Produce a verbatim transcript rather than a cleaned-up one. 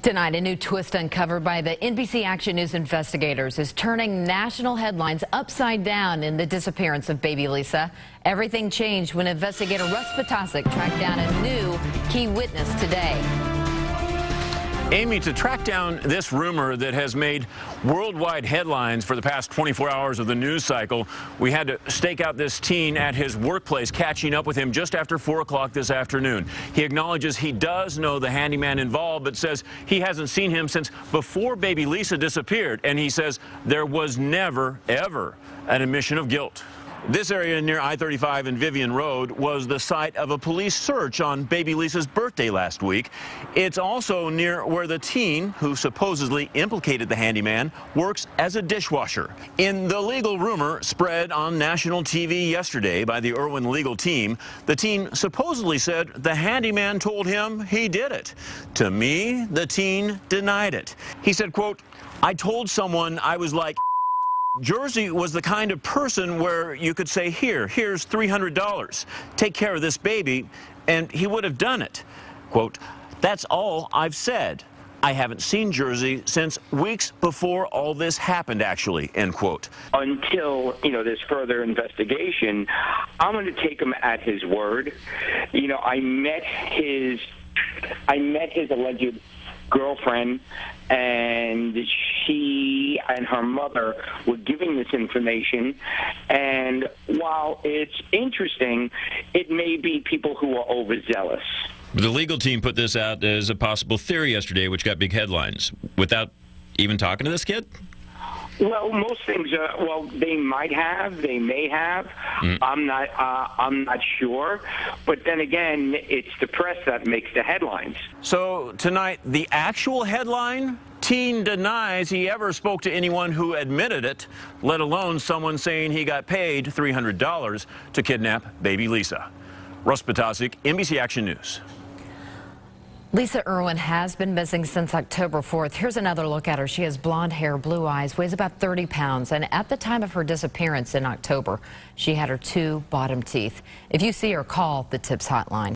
Tonight, a new twist uncovered by the N B C Action News investigators is turning national headlines upside down in the disappearance of baby Lisa. Everything changed when investigator Russ Potasic tracked down a new key witness today. Amy, to track down this rumor that has made worldwide headlines for the past twenty-four hours of the news cycle, we had to stake out this teen at his workplace, catching up with him just after four o'clock this afternoon. He acknowledges he does know the handyman involved, but says he hasn't seen him since before baby Lisa disappeared. And he says there was never, ever an admission of guilt. This area near I thirty-five and Vivian Road was the site of a police search on baby Lisa's birthday last week. It's also near where the teen, who supposedly implicated the handyman, works as a dishwasher. In the legal rumor spread on national T V yesterday by the Irwin legal team, the teen supposedly said the handyman told him he did it. To me, the teen denied it. He said, quote, "I told someone I was like, Jersey was the kind of person where you could say, here, here's three hundred dollars. Take care of this baby," and he would have done it. Quote, "That's all I've said. I haven't seen Jersey since weeks before all this happened, actually," end quote. Until, you know, there's further investigation, I'm going to take him at his word. You know, I met his, I met his alleged girlfriend, and she and her mother were giving this information, and while it's interesting, it may be people who are overzealous. The legal team put this out as a possible theory yesterday, which got big headlines, without even talking to this kid? Well, most things, uh, well, they might have, they may have. Mm. I'm not, uh, I'm not sure. But then again, it's the press that makes the headlines. So tonight, the actual headline: teen denies he ever spoke to anyone who admitted it, let alone someone saying he got paid three hundred dollars to kidnap baby Lisa. Russ Potasic, N B C Action News. Lisa Irwin has been missing since October fourth. Here's another look at her. She has blonde hair, blue eyes, weighs about thirty pounds. And at the time of her disappearance in October, she had her two bottom teeth. If you see her, call the TIPS hotline.